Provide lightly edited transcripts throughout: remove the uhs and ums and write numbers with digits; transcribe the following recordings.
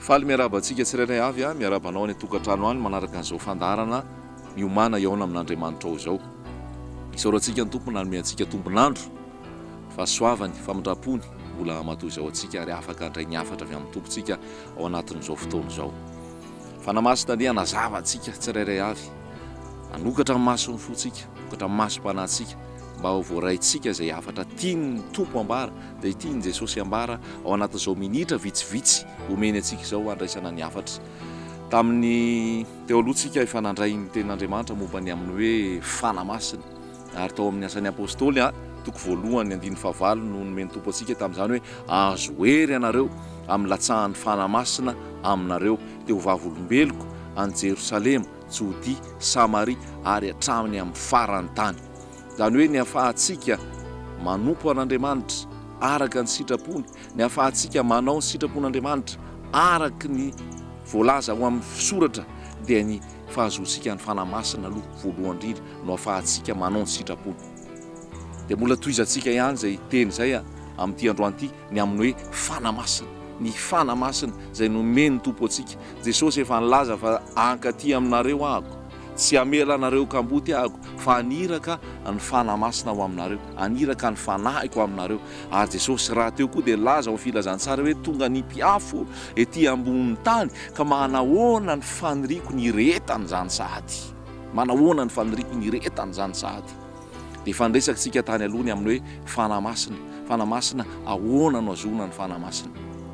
Faly miarabantsika tsirairay avy a miarabanao any tokantrano any manaraka an'izao fandarana miomana iaona amin'Andriamanitra ao izao. Isaorantsika ny tompony nanome antsika tombonandro fa soavany famindrapony mbola matoy izao antsika ary afaka handray ny hafatra avy amin'ny tompontsika ao anatin'izao fotoana izao. Fanamasina ny anazava antsika tsirairay avy anokatra amin'ny masony fontsika, anokatra amin'ny masom-panantsika mba ho voaraintsika izay hafatra tiany tompo ambara dia tiany Jesosy ambara ao anatin'izao minitra vitsivitsy omeny antsika izao andraisana ny hafatra. Tamin'ny teo alohantsika efa nandray ny tenin'Andriamanitra momba ny amin'ny hoe fanamasina ary tao amin'ny asan'ny apôstôly toko voalohany 9:9 no nomeny tompo antsika tamin'izany hoe azo hery ianareo amin'ny latsahan'ny fanamasina aminareo teo vavolombeloko any Jerosalema, Jody, Samaria ary hatramin'ny amin'ny farany tany. Zany hoe ny ahafahantsika manompo an'Andriamanitra araka ny sitrapony, ny ahafahantsika manao ny sitrapon'Andriamanitra araka ny voalaza ao amin'ny soratra dia ny fahazoantsika ny fanamasina aloha voalohany indrindra no ahafahantsika manao ny sitrapony. Dia mbola toizantsika ihany izay teny izay amin'ity androany ity ny amin'ny hoe fanamasina. Ny fanamasina izay nomeny ny tompo antsika. Jesosy efa nilaza fa ankaty aminareo ahako, tsy hamela anareo kamboty ahako, fa aniraka ny fanamasina ao aminareo, aniraka ny fanahiko aminareo. Ary Jesosy raha teo koa dia laza ao filazantsara hoe tonga ny mpiafo ety ambonin'ny tany ka manahoana ny faniriko ny retany zany sahady. Manahoana ny faniriko ny retany zany sahady. Dia fandraisantsika tany aloha ny amin'ny hoe fanamasina. Fanamasina ahoana no azona ny fanamasina?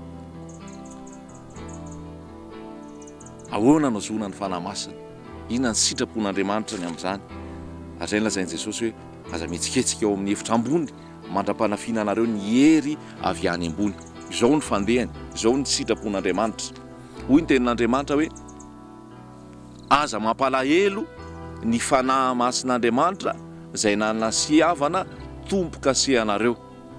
Ahoana no azona ny fanamasina? Inona ny sitrapon'Andriamanitra ny amin'izany? Ary izay lazain'i Jesosy hoe aza mihetsiketsika ao amin'ny efitra ambony mandra-panafina anareo ny hery avy any ambony. Izao ny fandehany, izao ny sitrapon'Andriamanitra. Hoy ny tenin'Andriamanitra hoe aza mampalahelo ny fanahy masin'Andriamanitra izay nanasiavana tompoka sehanareo.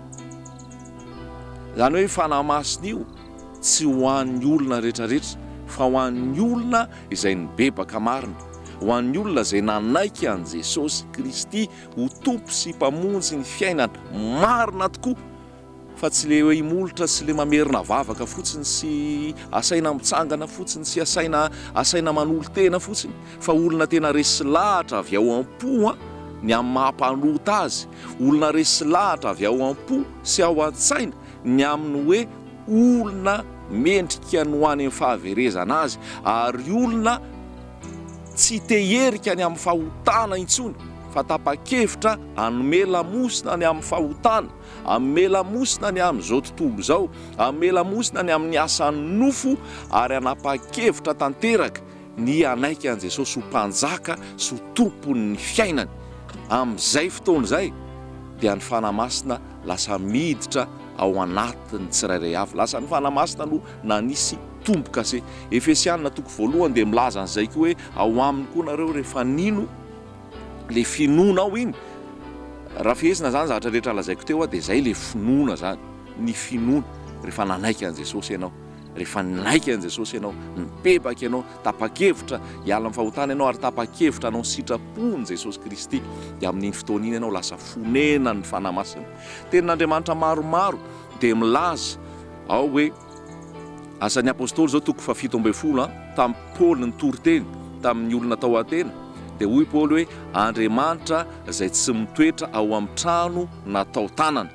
Zany hoe fanahy masina io tsy ho an'ny olona rehetrarehetra fa ho an'ny olona izay nibebaka marina, ho an'ny olona izay nanaiky an Jesosy Kristy ho tompo sy mpamonjy ny fiainana marina tokoa, fa tsy le hoe imolotra sy le mamerina vavaka fotsiny sy asaina mitsangana fotsiny sy asaina manolo tena fotsiny, fa olona tena resy lahatra avy ao am-po ny amin'ny mahampanota azy, olona resy lahatra avy ao am-po sy ao an-tsaina ny amin'ny hoe olona mendrika ny ho any amin'ny fahaverezana azy, ary olona tsy teherika ny amin'ny fahotana intsony fa tapa-kevitra hanome lamosina ny amin'ny fahotana, hanome lamosina ny amin'izao tontolo izao, hanome lamosina ny amin'ny asan'ny nofo ary hanapa-kevitra tanteraka ny anaiky an Jesosy ho mpanjaka sy ho tompon'ny fiainany. Amin'izay fotoana izay dia ny fanamasina lasa miditra ao anatin'ny tsirairay avy, lasa ny fanamasina no nanisy tompoka se. Efesianina toko voalohany dia milaza an'izay koa hoe ao aminy koa nareo rehefa nino le finoana ao iny. Raha fihesina zany zavatra rehetra lazaiko teo dia izay le finoana zany, ny finoana rehefa nanaiky an Jesosy ianao. Rehefa naiky an Jesosy ianao, nipepaka ianao, tapa-kevitra hiala amin'ny fahotana ianao ary tapa-kevitra anao sitrapony Jesosy Kristy, dia amin'iny fotoana iny ianao lasa fonena ny fanamasina. Tenin'Andriamanitra maromaro dia milaza ao hoe asan'ny apôstôly zao toko 7:10 tamin'ny Paoly ny toriteny tamin'ny olona tao Atena. Dia hoy Paoly hoe Andriamanitra izay tsy mitoetra ao amin'ny trano natao tanana,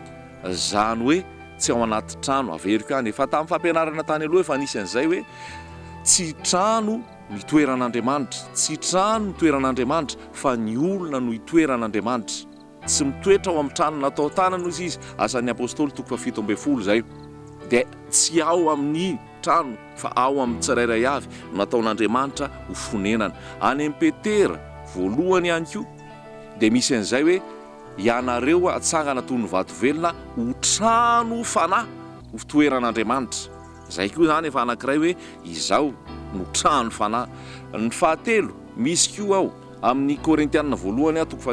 zany hoe tsy ao anaty trano averiko any. Efa tamin'ny fampianarana tany aloha efa nisy an'izay hoe tsy trano ny toeran'Andriamanitra, tsy trano ny toeran'Andriamanitra fa ny olona no itoeran'Andriamanitra. Tsy mitoetra ao amin'ny trano natao tanana izy. Asan'ny apôstôly toko 7:10 zay. Dia tsy ao amin'ny trano fa ao amin'ny tsirairay avy nataon'Andriamanitra ho fonenana. Any amin'ny Petera voalohany ihany koa dia misy an'izay hoe ianareo atsangana toy ny vato velona ho trano fanahy ho toeran'Andriamanitra. Zay koa zany efa anankiray hoe izao no trano fanahy. Ny fahatelo misy koa ao amin'ny Korintianina voalohany toko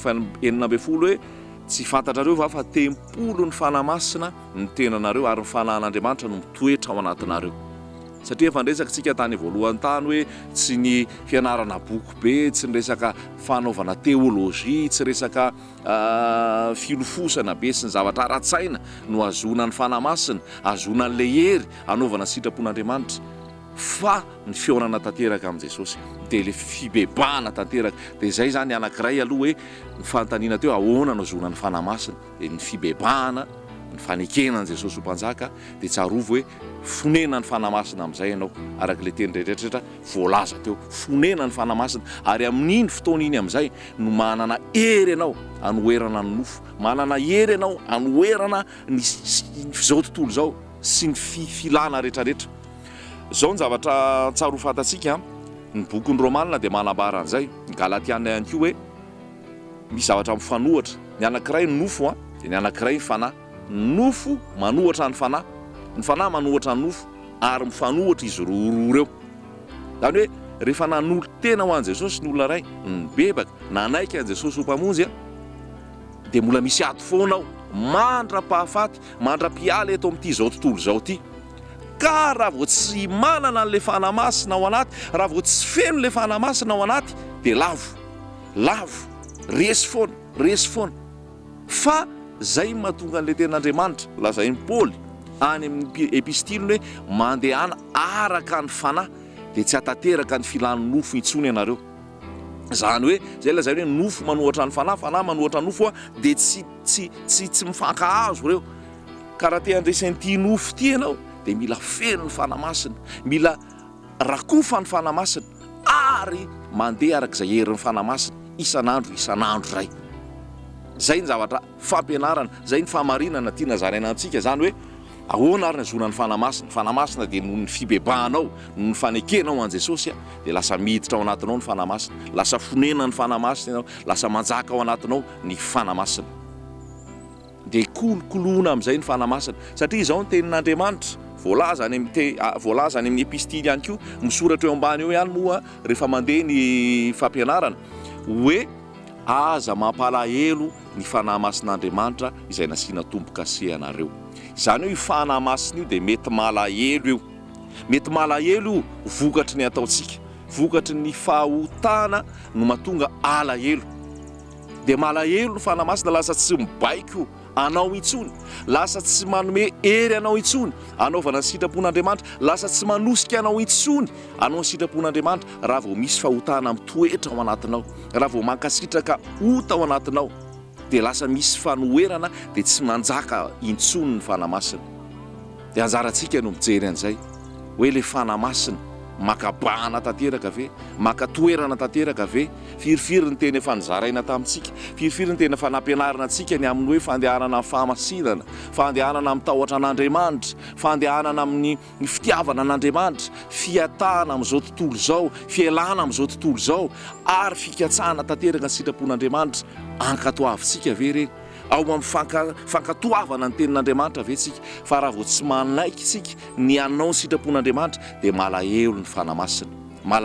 7:9 hoe tsy fantatrareo va fa tempolo ny fanamasina ny tenanareo ary ny fanahin'Andriamanitra no mitoetra ao anatinareo. satria efa nresakatsika tany voalohany tany hoe tsy ny fianarana boky be, tsy ny resaka fanaovana teolojia, tsy resaka filofosana be sy ny zavatra ara-tsaina no azona ny fanamasina, azona n'le hery anaovana sitrapon'Andriamanitra, fa ny fiaonana tanteraka amin'i Jesosy dia le fibebahana tanteraka. Dia izay zany anankiray aloha hoe ny fanontaniana teo ahoana no azona ny fanamasina, dia ny fibebahana, ny fanekenan'i Jesosy ho mpanjaka, dia tsarovo hoe fonena ny fanamasina amin'izay ianao, araka le teny rehetrarehetra voalaza teo, fonena ny fanamasina, ary amin'iny fotoana iny amin'izay no manana hery ianao anoherana ny nofo, manana hery ianao anoherana izao tontolo izao sy ny filana rehetrarehetra. Zao ny zavatra tsaro fantatsika, ny bokin'ny Romanina dia manambara an'izay, ny Galatiana ihany koa hoe misy zavatra mifanohatra, ny anankiray ny nofo dia ny anankiray ny fanahy. Nofo manohatra ny fanahy manohatra ny nofo, ary mifanohatra izy roa ireo. Zany hoe rehefa nanolo tena ho an'i Jesosy ny olona ray, ny bebaka nanaiky an'i Jesosy ho mpamonjy, dia mbola misy ato foana ao mandra-pahafaty, mandra-piala eto amin'ity zao tontolo izao ity. Ka raha vao tsy manana n'le fanamasina ao anaty, raha vao tsy feno le fanamasina ao anaty, dia lavo, resy foana. Fa zay mahatonga n'le ten'Andriamanitra lazain'i Paoly any amin'ny epistiliny hoe mandehana araka ny fanahy, dia tsy hatateraka ny filany nofo intsony ianareo. Zany hoe zay lazainy hoe nofo manohatra ny fanahy manohatra ny nofo, dia tsy mifankahazo reo. Ka raha te handresan'ity nofo ity ianao, dia mila feno ny fanamasina, mila rakofa ny fanamasina, ary mandeha arak'izay herin'ny fanamasina isan'andro ray. Zay ny zavatra fampianarana, zay ny famarinana tiana zaraina amintsika, zany hoe ahoana ary ny azona ny fanamasina. Fanamasina dia noho ny fibebahanao, noho ny fanekenao an' Jesosy, dia lasa miditra ao anatinao ny fanamasina, lasa fonena ny fanamasina ianao, lasa manjaka ao anatinao ny fanamasina. Dia kolokoloana amin'izay ny fanamasina, satria izao ny tenin'Andriamanitra voalaza any amin'ny epistily ihany koa, misoratra eo ambany eo ihany moa rehefa mandeha ny fampianarana, hoe aza mampalahelo ny fanahy masin'Andriamanitra izay nasiana tombo-kase anareo. Izany hoe io fanahy masina io dia mety malahelo io, vokatry ny ataontsika, vokatry ny fahotana no mahatonga alahelo. Dia malahelo ny fanahy masina, lasa tsy mibaiko anao intsony, lasa tsy manome hery anao intsony anaovana ny sitrapon'Andriamanitra, lasa tsy manosika anao intsony anao ny sitrapon'Andriamanitra raha vao misy fahotana mitoetra ao anatinao, raha vao mankasitraka ota ao anatinao, dia lasa misy fanoherana, dia tsy manjaka intsony ny fanahy masina. Dia anjarantsika no mijery an'izay hoe le fanahy masina makabahana tanteraka ve, makatoerana tanteraka ve, firifiry ny teny efa nizaraina tamintsika, firifiry ny teny efa nampianarana antsika ny amin'ny hoe fandehanana amin'ny fahamasinana, fandehanana amin'ny tahotra an'Andriamanitra, fandehanana amin'ny fitiavana an'Andriamanitra, fiatahana amin'izao tontolo izao, fialana amin'izao tontolo izao, ary fikatsahana tanteraka ny sitrapon'Andriamanitra. Ankatoavintsika ve reny? Ao amin'ny fankatoavana ny tenin'Andriamanitra ve tsika? Fa raha vao tsy manaiky tsika ny anao ny sitrapon'Andriamanitra, dia malahelo ny fanamasina,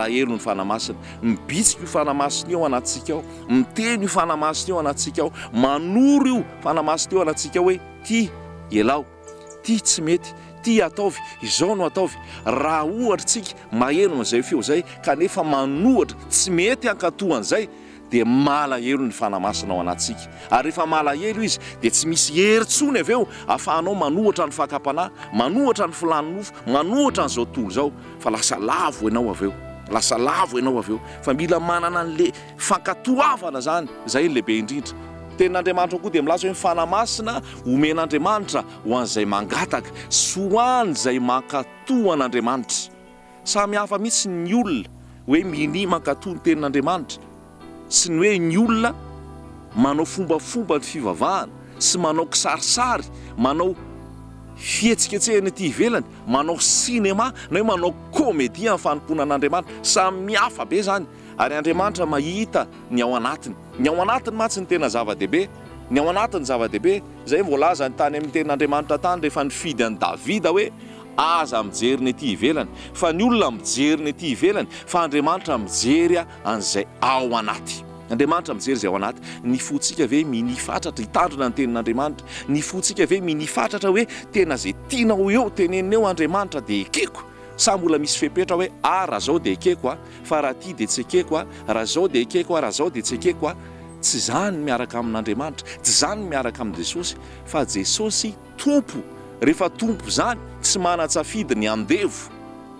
mibitsika io fanamasina io anatsika ao, miteny io fanamasina io anatsika ao, manoro io fanamasina io anatsika hoe ty elao, ty tsy mety, ty ataovy, izao no ataovy. Raha ohatra tsika maheno amin'izay feo zay kanefa manohatra tsy mety hankatohan'izay, dia malahelo ny fanamasina ao anatsika. Ary rehefa malahelo izy, dia tsy misy herintsony avy eo ahafahanao manohatra ny fakapanahy, manohatra ny filany nofo, manohatra n'izao tontolo izao, fa lasa lavo ianao avy eo, fa mila manana an'le fankatoavana zany, zay lehibe indrindra. Tenin'Andriamanitra koa dia milaza hoe fanahy masina omen'Andriamanitra ho an'izay mangataka sy ho an'izay mankatoa an'Andriamanitra. Samy hafa mihitsy ny olona hoe mini mankatoa ny tenin'Andriamanitra, sy ny hoe ny olona manao fombafomba ny fivavahana sy manao kisarisary, manao fihetsiketsehana ety ivelany, manao sinema na hoe manao komedia amin'ny fanompoana an'Andriamanitra. Samy hafa be zany, ary Andriamanitra mahita ny ao anatiny matsy ny tena zava-dehibe, ny ao anatiny zava-dehibe. Zay voalaza ny tany amin'ny tenin'Andriamanitra tany rehefa nifidy an'i Davida hoe aza mijery ny ety ivelany, fa ny olona mijery ny ety ivelany, fa Andriamanitra mijery an'izay ao anaty. Andriamanitra mijery izay ao anaty. Ny fotsika ve minifatratra hitandrina ny tenin'Andriamanitra, ny fotsika ve minifatratra hoe tena zay tianao eo tenenina eo Andriamanitra dia ekeko, sa mbola misy fepetra hoe raha zao dia ekeko fa raha ty dia tsy ekeko raha zao dia ekeko raha zao dia tsy ekeko tsy zany miaraka amin'Andriamanitra, tsy zany miaraka amin'i Jesosy, fa Jesosy tompo. Rehefa tompo zany tsy mana-tsafidy ny andevo,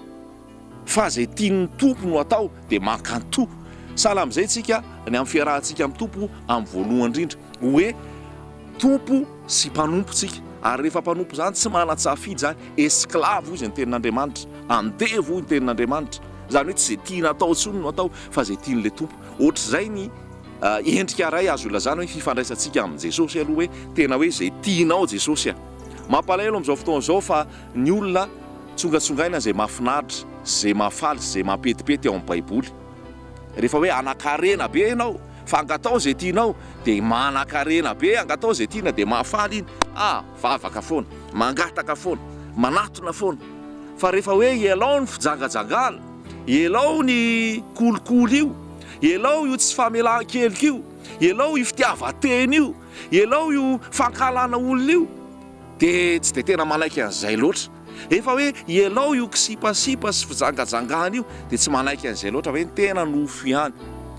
fa zay tian'ny tompo no atao dia mankanto. Sahala amin'izay tsika ny amin'ny fiarahantsika amin'ny tompo amin'ny voalohany indrindra hoe tompo sy mpanompontsika, ary rehefa mpanompo zany tsy mana-tsafidy zany, esklavo izy ny tenin'Andriamanitra, andevo ny tenin'Andriamanitra, zany hoe tsy zay tiana atao tsony no atao fa zay tian'ilay tompo. Ohatr'izay ny endrika ray azo ilazana hoe fifandraisantsika amin'ny Jesosy aloha hoe tena hoe zay tianao Jesosy mampalahelo amin'izao fotoana izao fa ny olona tsongatsongaina zay mahafinaritra, zay mahafaly, zay mampetipety ao amin'ny Baiboly. Rehefa hoe anakarena be ianao fa angatao zay tianao dia manakarena be, angatao zay tiana dia mahafaly iny, vavaka foana, mangataka foana, manatona foana. Fa rehefa hoe ialao ny fijangajangana, ialao ny kolikoly io, ialao io tsy famelan-keloka io, ialao io fitiavan-teny io, ialao io fankalana olona io, dia tsy dia tena manaiky an'izay loatra. Efa hoe ialao io kisipasipa sy fijangajangana io dia tsy manaiky an'izay loatra, hoe tena nofo ihany.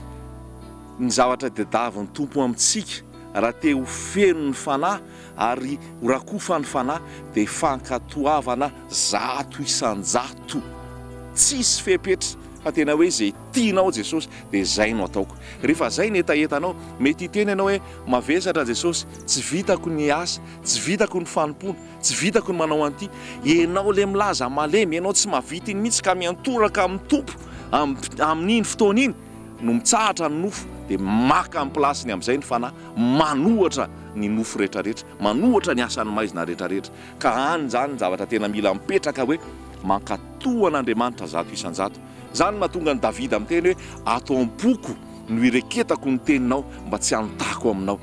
Ny zavatra tadiavin'ny tompo amintsika raha te ho feno ny fanahy ary horakofany fanahy dia fankatoavana zato isan-jato, tsisy fepetra, fa tena hoe zay tianao Jesosy dia zay no ataoko. Rehefa zay ny etaetanao, mety hiteny ianao hoe mavesatra Jesosy, tsy vitako ny asa, tsy vitako ny fanompona, tsy vitako ny manao an'ity. Ianao le milaza malemy, ianao tsy mavity ny mihitsy ka miantoraka amin'ny tompo amin'iny fotoana iny no mitsahatra ny nofo, dia maka amin'ny plasiny amin'izay ny fanahy, manohatra ny nofo rehetrarehetra, manohatra ny asan'ny maizina rehetrarehetra. Ka any zany ny zavatra tena mila mipetraka hoe mankatoa an'Andriamanitra zato isan-jato. Zany mahatonga ny Davida amin'ny teny hoe ato am-poko no ireketako ny teninao mba tsy hanotako aminao,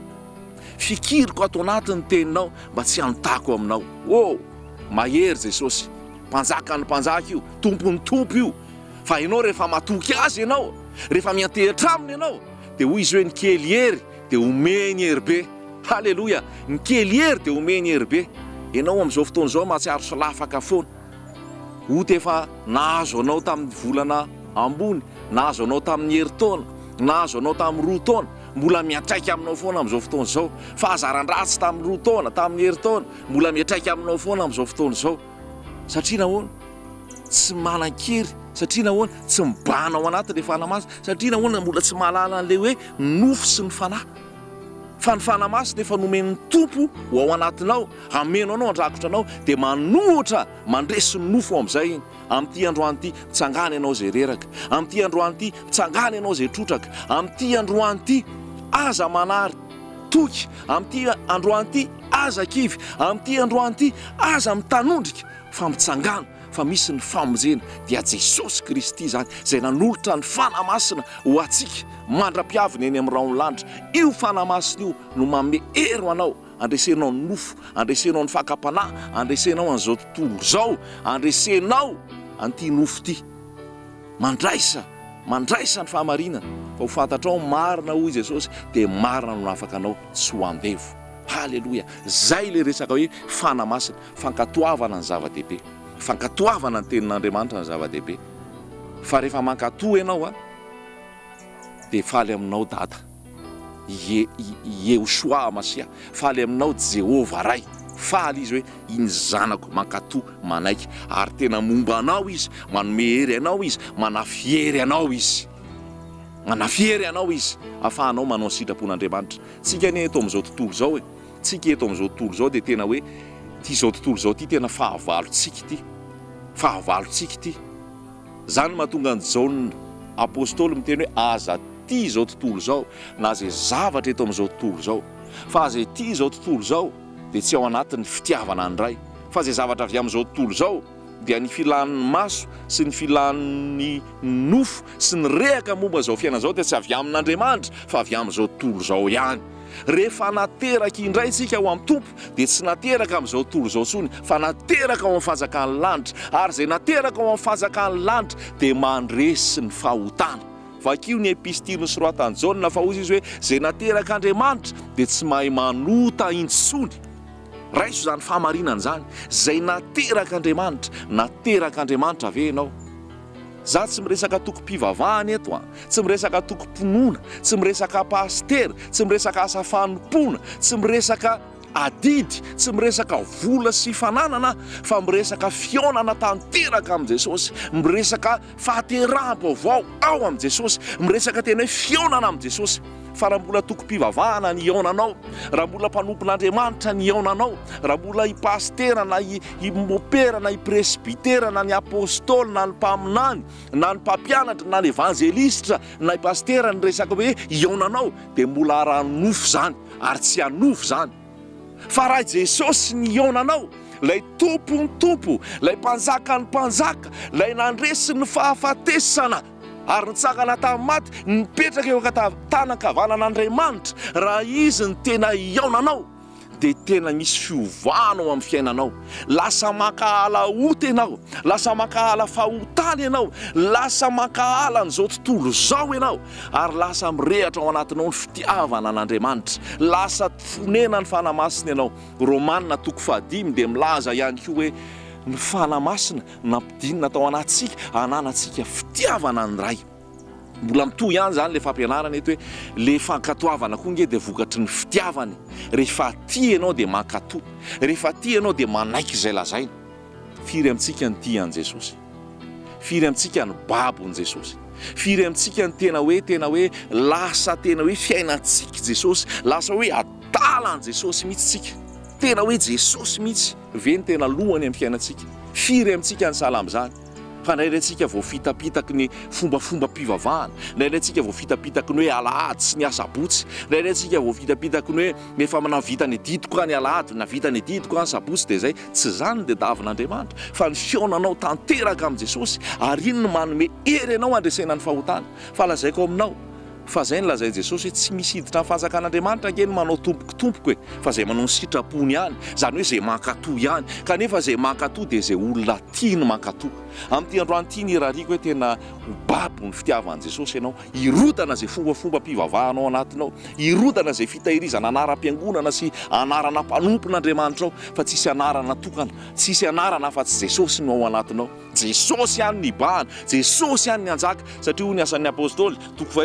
fikiriko ato anatin'ny teninao mba tsy hanotako aminao. Mahery Jesosy, mpanjaka ny mpanjaka io, tompony tompo io. Fa ianao rehefa matoky azy ianao, rehefa miantehitra aminy ianao, dia hoy izy hoe ny kely hery dia omeny hery be. Halleloja, ny kely hery dia omeny hery be. Ianao amin'izao fotoana izao mahatsiaro sy lafaka foana, oty efa nahazo anao tamin'ny volana ambony, nahazo anao tamin'ny herintaona, nahazo anao tamin'ny roa taona, mbola miatraika aminao foana amin'izao fotoana izao. Fahazaran-dratsy tamin'ny roa taona, tamin'ny herintaona, mbola miatraika aminao foana amin'izao fotoana izao. Satria nahoana? Tsy manan-kery, satria nahoana? Tsy mibana ao anatin'ilay fanahy-masina, satria nahoana? Mbola tsy mahalala an'ilay hoe nofo sy ny fanahy. Fa ny fanahy masina efa nomen'ny tompo ho ao anatinao, ameno anao, andrakotra anao, dia manohatra mandresy ny nofo amin'izay iny. Amin'ity androany ity mitsangana ianao zay reraka, amin'ity androany ity mitsangana ianao zay trotraka, amin'ity androany ity aza manary toky, amin'ity androany ity aza kivy, amin'ity androany ity aza mitanondrika, fa mitsangana fa misy ny famonjena dia Jesosy Kristy zany zay nanolotra ny fanahy masina ho antsika mandra-piavina eny amin'ny raon'lanitra. Io fanahy masina io no manome hery ho anao, andresenao ny nofo, andresenao ny fakapanahy, andresenao an'izao tontolo izao, andresenao an'ity nofo ity, mandraisa ny fahamarinana. Fa ho fantatrao marina hoy Jesosy dia marina no afaka anao, tsy ho andevo. Halleloja, zay le resaka hoe fanahy masina, fankatoavana ny zava-dehibe, fankatoavana ny tenin'Andriamanitra ny zava-dehibe. Fa rehefa mankatoa ianao dia faly aminao Dada Yehoshua Masia, faly aminao Jehova Ray, faly izy hoe iny zanako mankatoa manaiky, ary tena momba anao izy, manome hery anao izy, manafiery anao izy, manafiery anao izy, ahafahanao manao sitrapon'Andriamanitra. Tsika anie eto amin'izao tontolo izao tsika eto amin'izao tontolo izao dia tena hoe ty zao tontolo izao ty tena fahavalontsika ity. Zany mahatonga an'izao apôstôly miteny hoe aza ty zao tontolo izao, na zay zavatra eto amin'izao tontolo izao, fa zay ty zao tontolo izao dia tsy ao anatin'ny fitiavana ny ray, fa zay zavatra avy amin'izao tontolo izao dia ny filan'ny maso sy ny filan'ny nofo sy ny rehaka momba izao fiainana izao dia tsy avy amin'Andriamanitra fa avy amin'izao tontolo izao ihany. Rehefa nateraka indray tsika ho amin'ny tompo dia tsy nateraka amin'izao tontolo izao tsony, fa nateraka ao amin'ny fanjakan'ny lanitra, ary zay nateraka ao amin'ny fanjakan'ny lanitra dia mandresy ny fahotana. Vakio ny epistiliny soratany Jaona fa hozy izy hoe zay nateraka Andriamanitra dia tsy mahay manota intsony raiso zany fahamarinana zany zay nateraka Andriamanitra ve ianao? Za tsy miresaka tokom-pivavahana eto tsy miresaka tokom-ponoana, tsy miresaka pastera, tsy miresaka asa fanompoana, tsy miresaka adidy, tsy miresaka vola sy fananana, fa miresaka fionana tanteraka amin'i Jesosy, miresaka fahaterahm-baovao ao amin'i Jesosy, miresaka tena hoe fionana amin'i Jesosy. Fa raha mbola tokom-pivavahana ny iaonanao, raha mbola mpanompon'Andriamanitra ny iaonanao, raha mbola i pastera na i mopera na i presbitera na ny apôstôly na ny mpaminany na ny mpampianatra na ny evangelistra na i pastera ny resaka hoe iaonanao, dia mbola ara-nofo zany ary tsy hanofo zany. Fa raha Jesosy ny iaonanao, lay tompo ny tompo, lay mpanjaka ny mpanjaka, lay nandresy ny fahafatesana ary nitsangana tamin'ny maty, nipetraka eo tanakavanan'Andriamanitra, raha izy ny tena iaonanao, dia tena misy fiovana ao amin'ny fiainanao. Lasa makahala ota ianao, lasa makahala fahotana ianao, lasa makahala n'izao tontolo izao ianao, ary lasa mirehatra ao anatinao ny fitiavana an'Andriamanitra, lasa fonena ny fanamasina ianao. Romanina 5 dia milaza ihany koa hoe ny fanamasina nampidinina tao anatsika ananantsika fitiavana ny ray. Mbola mitohy ihany zany le fampianarana eto hoe le fankatoavana koa nge dia vokatry ny fitiavany. Rehefa tia ianao dia mankatoa, rehefa tia ianao dia manaiky izay lazaina. Firy amintsika ny tia an' Jesosy, firy amintsika ny babon' Jesosy, firy amintsika ny tena hoe lasa tena hoe fiainantsika Jesosy, lasa hoe adalan' Jesosy mihitsy tsika, tena hoe Jesosy mihitsy ve ny tena lohany amin'ny fiainantsika. Firy amintsika ny salamy zany. Fa ndraindray antsika vao fitapitaky ny fombafomba mpivavahana, ndraindray antsika vao fitapitaky ny hoe alahady sy ny asabotsy, ndraindray antsika vao fitapitaky ny hoe efa navita ny didiko ny alahady, navita ny didiko ny sabotsy, dia zay tsy zany dia davin'Andriamanitra, fa ny fionanao tanteraka amin'i Jesosy, ary iny no manome hery ianao andresena ny fahotana. Fa lazaiko aminao fa zay ny lazay Jesosy hoe tsy misy hiditra ny fanjakan'Andriamanitra ankeny manao tompoky fa zay manao ny sitrapony ihany, zany hoe zay mankatoa ihany. Kanefa zay mankatoa dia zay olona tiany mankatoa. Amin'ity androany ity ny rariko hoe tena babo ny fitiavan'i Jesosy ianao, irotana zay fombafomba mpivavahanao anatinao, irotana zay fitahirizana anaram-piangonana sy anarana mpanompon'Andriamanitra ao, fa tsisy anarana tokana, tsisy anarana fa tsy Jesosy no ao anatinao. Jesosy ihany ny bahana, Jesosy ihany ny anjaka, satria ny asan'ny apôstôly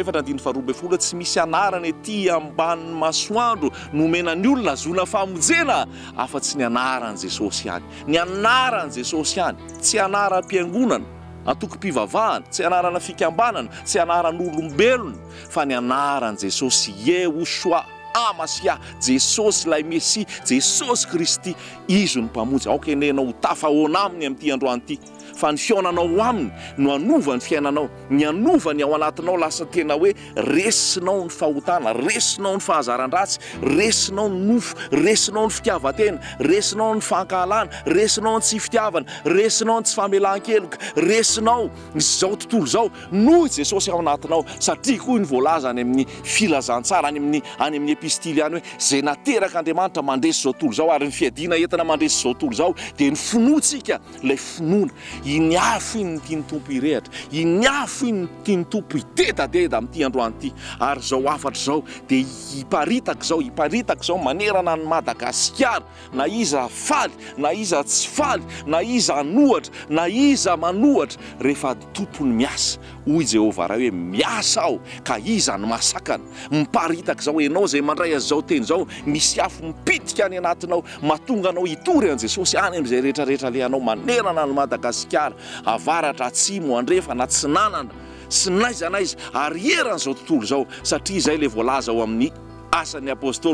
2:22 tsy misy anarana ety ambanin'ny masoandro nomenany olona zona famonjena afa-tsy ny anaran'i Jesosy ihany. Ny anaran'i Jesosy ihany, tsy anaram-piangonana, atokom-pivavahana, tsy anarana fikambanana, tsy anaran'olombelona, fa ny anaran'i Jesosy Yehoshua Amasia, Jesosy lay Mesia, Jesosy Kristy, izy ny mpamonjy. Aoka enenao ho tafahoana aminy amin'ity androany ity, fa ny fionanao aminy no anova ny fiainanao, ny anova ny ao anatinao lasa tena hoe resinao ny fahotana, resinao ny fahazaran-dratsy, resinao ny nofo, resinao ny fitiavan-tena, resinao ny fankahalana, resinao ny tsy fitiavana, resinao ny tsy famelan-keloka, resinao izao tontolo izao noho Jesosy ao anatinao. Satria koa ny voalaza any amin'ny filazantsara, any amin'ny epistily any hoe zay nateraka Andriamanitra mandresy zao tontolo zao, ary ny fiadiana entina mandresy zao tontolo zao dia ny finoantsika lay finoana. Iny afo iny tiany tompo hirehatra, iny afo iny tiany tompo hitedadeda amin'ity androany ity. Ary zao afatra zao dia hiparitaka zao manerana ny Madagasikara, na iza faly, na iza tsy faly, na iza nohatra, na iza manohatra, rehefa tompony miasa, hoy Jehovah raha hoe miasa aho ka iza ny masakana. Miparitaka zao ianao zay mandray azao teny zao, misy afo mipitika any anatinao, mahatonga anao hitory an' Jesosy any amin'izay rehetrarehetra lehanao manerana ny Madagasikara, avaratra atsimo andrefa na tsinanana sy naiza ary eran'izao tontolo zao. Satria izay le voalaza ao amin'ny asan'ny apôstôly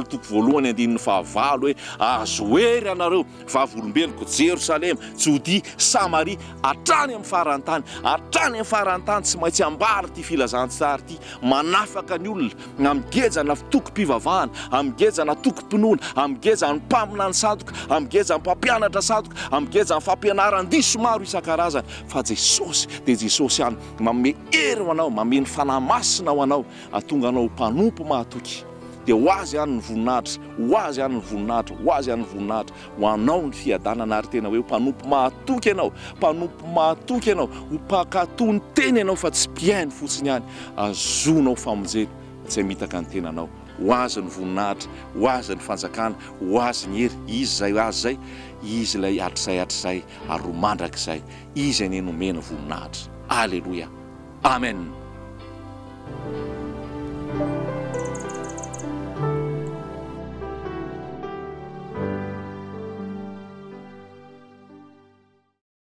2:15 hoe azo hery anareo vavolombeloko Jerosalema, Jodia, Samaria, hatrany amin'ny farantany, hatrany amin'ny farantany, tsy maintsy ambary ty filazantsara ty, manafaka ny olona amigejana tokom-pivavahana, amigejana tokom-pinoana, amigejana mpaminany sadoka, amigejana mpampianatra sadoka, amigejana fampianaran-diso maro isan-karazany. Fa Jesosy dia Jesosy ihany manome hery ho anao, manome ny fanamasina ho anao, ahatonga anao mpanompo mahatoky. Dia ho azy ihany ny voninahitra, ho azy ihany ny voninahitra, ho azy ihany ny voninahitra ho anao ny fiadanana, ary tena hoe mpanompo mahatoky ianao, mpanompo mahatoky ianao, ho mpakatoa ny teny ianao fa tsy mpiainy fotsiny ihany, azonao famonjena tsy mitaka ny tenanao. ho azy ny voninahitra, ho azy ny fanjakana, ho azy ny hery. Izy zay azy zay, izy ilay atrisay ary ro mandrakizay, izy ny nomena voninahitra. Alleloia, amen.